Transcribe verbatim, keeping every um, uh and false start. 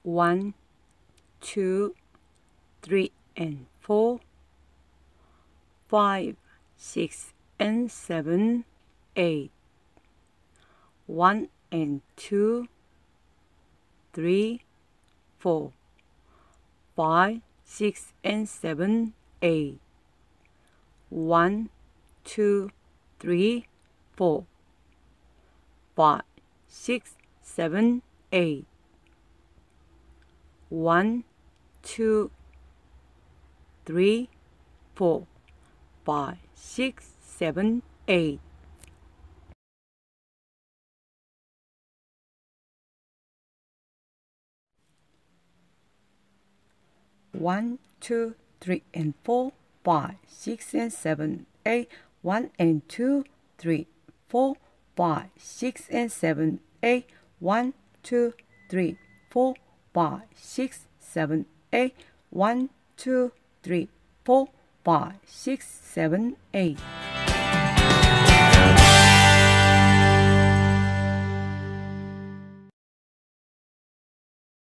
One, two, three, and four, five, six, and seven, eight. One and two, three, four, five, six, and seven, eight. One, two, three, four, five, six, seven, eight. One, two, three, four, five, six, seven, eight. One, two, three, and four, five, six, and seven, eight. One and two, three, four, five, six, and seven, eight. One, two, three, four, five, six, seven, eight. One, two, three, four, five, six, seven, eight.